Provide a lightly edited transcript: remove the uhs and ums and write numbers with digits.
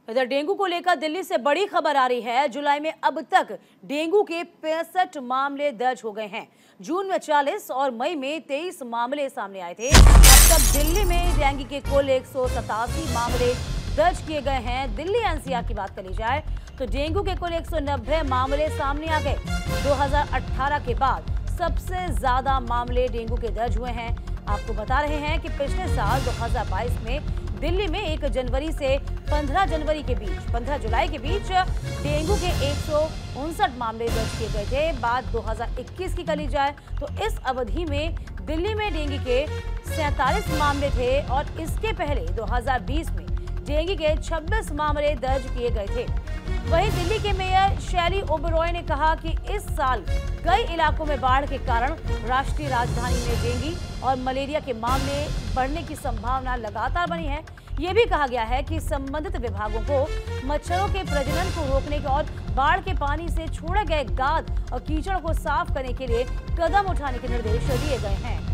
इधर डेंगू को लेकर दिल्ली से बड़ी खबर आ रही है। जुलाई में अब तक डेंगू के 65 मामले दर्ज हो गए हैं। जून में 40 और मई में 23 मामले सामने आए थे। अब तक दिल्ली में डेंगू के कुल 187 मामले दर्ज किए गए हैं। दिल्ली एनसीआर की बात करी जाए तो डेंगू के कुल 190 मामले सामने आ गए। 2018 के बाद सबसे ज्यादा मामले डेंगू के दर्ज हुए हैं। आपको बता रहे हैं कि पिछले साल 2022 में दिल्ली में 1 जनवरी से 15 जुलाई के बीच डेंगू के 159 मामले दर्ज किए गए थे। बात 2021 की करी जाए तो इस अवधि में दिल्ली में डेंगू के 47 मामले थे और इसके पहले 2020 में डेंगू के 26 मामले दर्ज किए गए थे। वहीं दिल्ली के मेयर शैली ओबरॉय ने कहा कि इस साल कई इलाकों में बाढ़ के कारण राष्ट्रीय राजधानी में डेंगू और मलेरिया के मामले बढ़ने की संभावना लगातार बनी है। ये भी कहा गया है कि संबंधित विभागों को मच्छरों के प्रजनन को रोकने के और बाढ़ के पानी से छोड़े गए गाद और कीचड़ को साफ करने के लिए कदम उठाने के निर्देश दिए गए हैं।